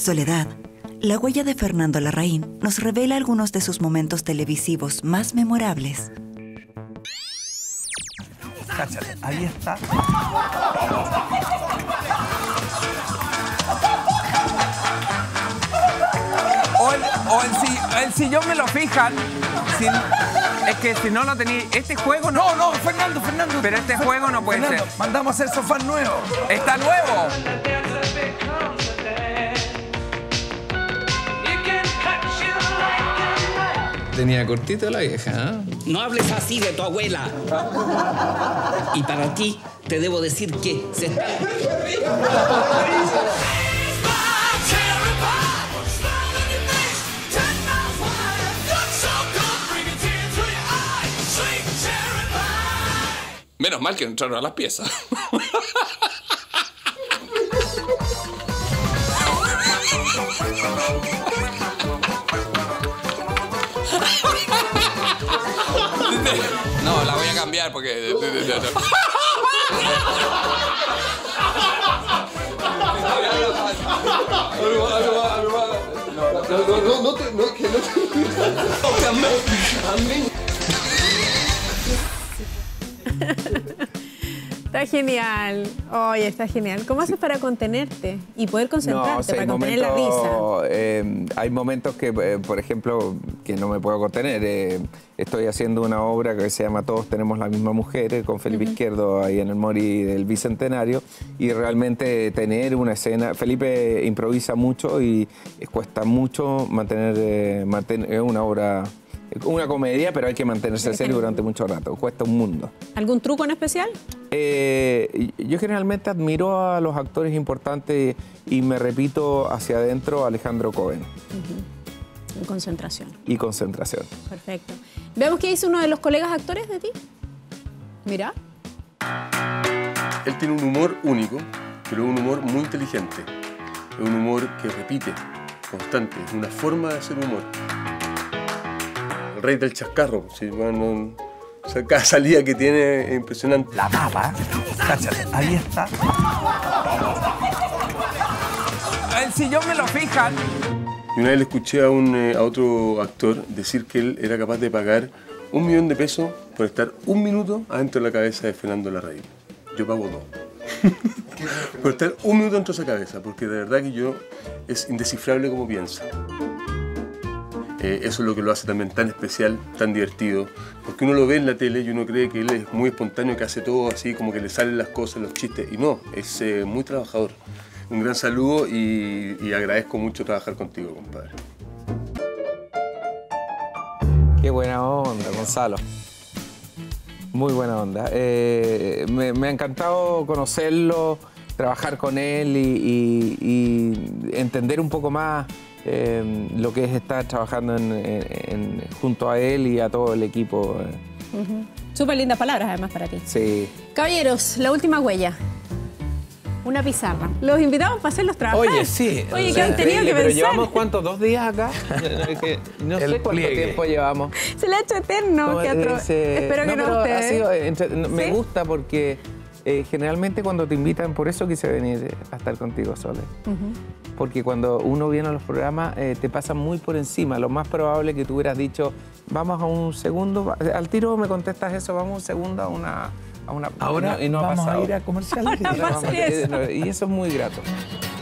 Soledad, la huella de Fernando Larraín nos revela algunos de sus momentos televisivos más memorables. Cáchate, ahí está. O el sillón me lo fijan. Es que si no lo tenía... Este juego no... No, Fernando. Pero este juego no puede ser. Mandamos a hacer sofá nuevo. ¡Está nuevo! Tenía cortito la vieja, ¿eh? No hables así de tu abuela. Y para ti, te debo decir que se está... Menos mal que no entraron a las piezas. No, la voy a cambiar porque... Está genial. Oye, está genial. ¿Cómo haces para contenerte y poder concentrarte, para contener la risa? Hay momentos que, por ejemplo, que no me puedo contener. Estoy haciendo una obra que se llama Todos tenemos la misma mujer, con Felipe Izquierdo ahí en el Mori del Bicentenario, y realmente tener una escena... Felipe improvisa mucho y cuesta mucho mantener una obra... Una comedia, pero hay que mantenerse serio durante mucho rato. Cuesta un mundo. ¿Algún truco en especial? Yo generalmente admiro a los actores importantes y me repito hacia adentro Alejandro Cohen. Y concentración. Y concentración. Perfecto. Veamos qué dice uno de los colegas actores de ti. Mira. Él tiene un humor único, pero un humor muy inteligente. Es un humor que repite, constante. Es una forma de hacer humor. El rey del chascarro. ¿Sí? Bueno, o sea, cada salida que tiene es impresionante. La papa, cáchate, ahí está. El sillón me lo fijan. Y una vez le escuché a otro actor decir que él era capaz de pagar $1 millón de pesos por estar 1 minuto adentro de la cabeza de Fernando Larraín. Yo pago 2. Por estar 1 minuto dentro de esa cabeza, porque de verdad que es indescifrable como piensa. Eso es lo que lo hace también tan especial, tan divertido, porque uno lo ve en la tele y uno cree que él es muy espontáneo, que hace todo así, como que le salen las cosas, los chistes, y no, es muy trabajador. Un gran saludo y agradezco mucho trabajar contigo, compadre. Qué buena onda, Gonzalo. Muy buena onda. Me ha encantado conocerlo, trabajar con él y entender un poco más lo que es estar trabajando junto a él y a todo el equipo. Súper lindas palabras, además, para ti. Sí. Caballeros, la última huella. Una pizarra. Los invitamos para hacerlos trabajar. Oye, sí. Oye, que han tenido que pero pensar. ¿llevamos cuántos? ¿2 días acá? No sé cuánto tiempo llevamos. Se le ha hecho eterno. Espero que no ustedes. Me gusta porque generalmente cuando te invitan, por eso quise venir a estar contigo, Sole. Porque cuando uno viene a los programas te pasa muy por encima. Lo más probable es que tú hubieras dicho, vamos a un segundo, al tiro me contestas eso, vamos a un segundo a una Ahora y no vamos ha pasado. a ir a comerciales. Ahora pasa eso. Y eso es muy grato.